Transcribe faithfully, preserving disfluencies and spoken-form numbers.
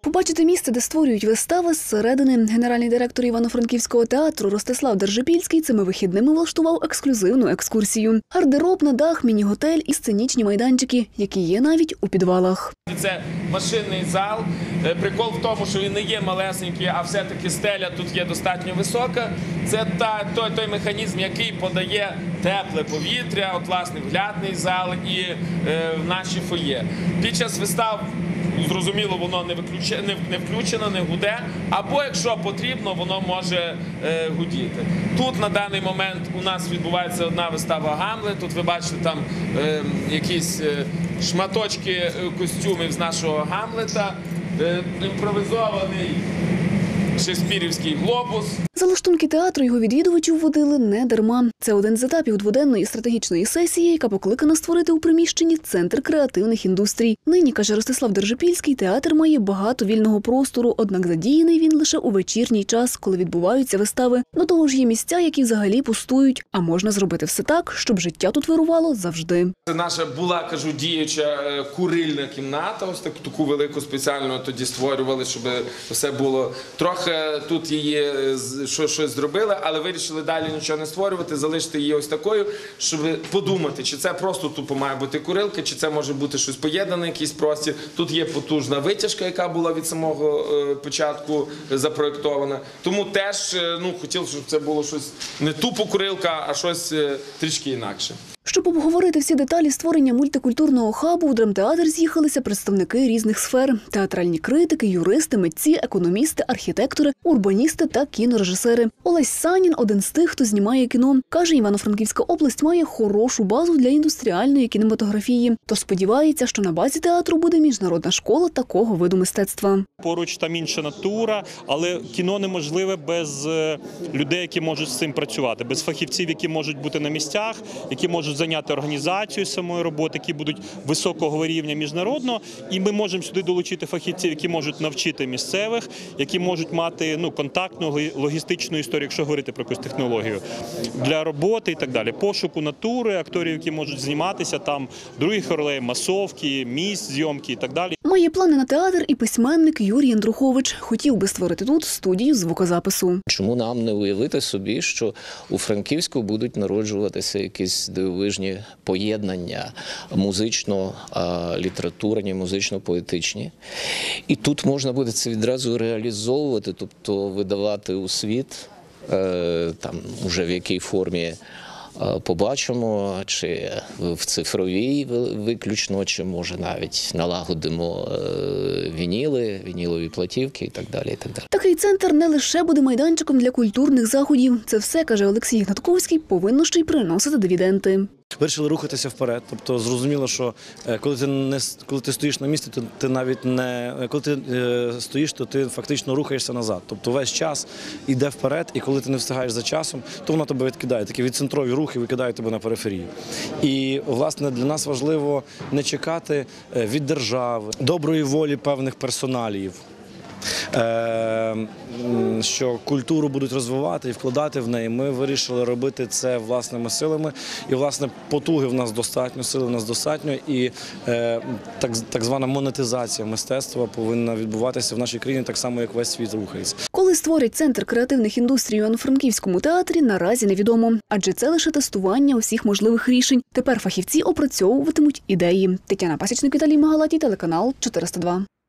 Побачити місце, де створюють вистави зсередини. Генеральний директор Івано-Франківського театру Ростислав Держипільський цими вихідними влаштував ексклюзивну екскурсію. Гардероб, дах, міні-готель і сценічні майданчики, які є навіть у підвалах. Це машинний зал. Прикол в тому, що він не є малесенький, а все-таки стеля тут є достатньо висока. Це та, той, той механізм, який подає тепле повітря, от, власне, вглядний зал і е, в наші фоє. Під час вистав, зрозуміло, воно не, виключено, не, не включено, не гуде, або, якщо потрібно, воно може е, гудіти. Тут на даний момент у нас відбувається одна вистава «Гамлет». Тут ви бачите там е, якісь е, шматочки костюмів з нашого «Гамлета», е, імпровізований шекспірівський глобус. За лаштунки театру його відвідувачів водили не дарма. Це один з етапів дводенної стратегічної сесії, яка покликана створити у приміщенні Центр креативних індустрій. Нині, каже Ростислав Держипільський, театр має багато вільного простору, однак задіяний він лише у вечірній час, коли відбуваються вистави. До того ж є місця, які взагалі пустують, а можна зробити все так, щоб життя тут вирувало завжди. Це наша була, кажу, діюча курильна кімната, ось так, таку велику спеціально тоді створювали, щоб все було трохи тут її що, щось зробили, але вирішили далі нічого не створювати, залишити її ось такою, щоб подумати, чи це просто тупо має бути курилка, чи це може бути щось поєднане, якийсь простір. Тут є потужна витяжка, яка була від самого початку запроєктована. Тому теж ну, хотів, щоб це було щось не тупо курилка, а щось трішки інакше. Щоб обговорити всі деталі створення мультикультурного хабу, у драмтеатр з'їхалися представники різних сфер – театральні критики, юристи, митці, економісти, архітектори, урбаністи та кінорежисери. Олесь Санін – один з тих, хто знімає кіно. Каже, Івано-Франківська область має хорошу базу для індустріальної кінематографії. Тож сподівається, що на базі театру буде міжнародна школа такого виду мистецтва. Поруч там інша натура, але кіно неможливе без людей, які можуть з цим працювати, без фахівців, які можуть бути на місцях, які можуть зайняти організацію самої роботи, які будуть високого рівня міжнародного, і ми можемо сюди долучити фахівців, які можуть навчити місцевих, які можуть мати ну, контактну, логістичну історію, якщо говорити про якусь технологію, для роботи і так далі. Пошуку натури, акторів, які можуть зніматися, там других ролей, масовки, місць, зйомки і так далі. Має плани на театр і письменник Юрій Андрухович. Хотів би створити тут студію звукозапису. Чому нам не уявити собі, що у Франківську будуть народжуватися якісь дивовижні поєднання музично-літературні, музично-поетичні. І тут можна буде це відразу реалізовувати, тобто видавати у світ, там уже в якій формі побачимо, чи в цифровій виключно, чи може навіть налагодимо вініли, вінілові платівки і так далі. І так далі. Такий центр не лише буде майданчиком для культурних заходів. Це все, каже Олексій Гнатковський, повинно ще й приносити дивіденди. Вирішили рухатися вперед, тобто зрозуміло, що коли ти не коли ти стоїш на місці, то ти навіть не коли ти е, стоїш, то ти фактично рухаєшся назад. Тобто весь час йде вперед, і коли ти не встигаєш за часом, то воно тебе відкидає. Такі відцентрові рухи викидають тебе на периферію. І власне для нас важливо не чекати від держави, доброї волі певних персоналів, що культуру будуть розвивати і вкладати в неї. Ми вирішили робити це власними силами. І, власне, потуги в нас достатньо, сили в нас достатньо. І так, так звана монетизація мистецтва повинна відбуватися в нашій країні так само, як весь світ рухається. Коли створять Центр креативних індустрій у Івано-Франківському театрі, наразі невідомо. Адже це лише тестування усіх можливих рішень. Тепер фахівці опрацьовуватимуть ідеї. Тетяна Пасічник, Віталій Магалатій, телеканал чотириста два.